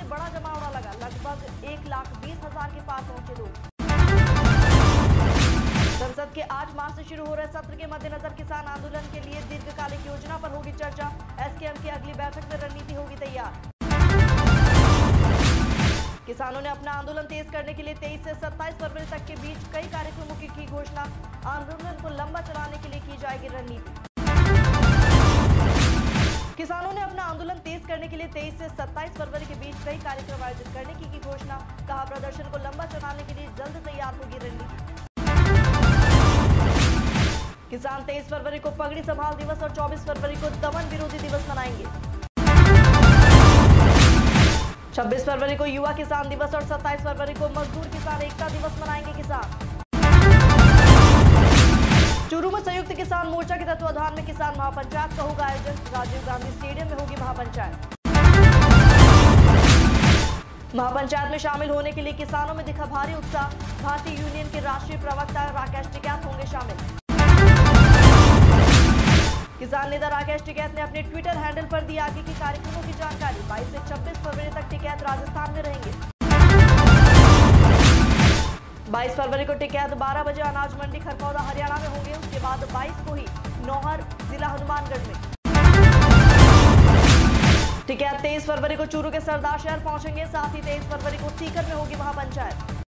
बड़ा जमावड़ा लगा। लगभग 1,20,000 के पार पहुंचे लोग। संसद के 8 मार्च से शुरू हो रहे सत्र के मद्देनजर किसान आंदोलन के लिए दीर्घकालिक योजना पर होगी चर्चा। एसकेएम की अगली बैठक में रणनीति होगी तैयार। किसानों ने अपना आंदोलन तेज करने के लिए 23 से 27 फरवरी तक के बीच कई कार्यक्रमों की घोषणा। आंदोलन को लंबा चलाने के लिए की जाएगी रणनीति। किसानों ने अपना आंदोलन तेज करने के लिए 23 से 27 फरवरी के बीच कई कार्यक्रम आयोजित करने की घोषणा। कहा, प्रदर्शन को लंबा चलाने के लिए जल्द तैयार होगी रणनीति। किसान 23 फरवरी को पगड़ी संभाल दिवस और 24 फरवरी को दमन विरोधी दिवस मनाएंगे। 26 फरवरी को युवा किसान दिवस और 27 फरवरी को मजदूर किसान एकता दिवस मनाएंगे किसान। चूरू में संयुक्त किसान मोर्चा के तत्वाधान में किसान महापंचायत का होगा आयोजन। राजीव गांधी स्टेडियम में होगी महापंचायत। महापंचायत में शामिल होने के लिए किसानों में दिखा भारी उत्साह। भारतीय यूनियन के राष्ट्रीय प्रवक्ता राकेश टिकैत होंगे शामिल। किसान नेता राकेश टिकैत ने अपने ट्विटर हैंडल पर दी आगे की कार्यक्रमों की जानकारी। 22 से 26 फरवरी तक टिकैत राजस्थान में रहेंगे। 22 फरवरी को टिकैत 12 बजे अनाज मंडी खरकौदा हरियाणा में होंगे। उसके बाद 22 को ही नौहर जिला हनुमानगढ़ में। टिकैत 23 फरवरी को चूरू के सरदार शहर पहुंचेंगे। साथ ही 23 फरवरी को सीकर में होगी महापंचायत।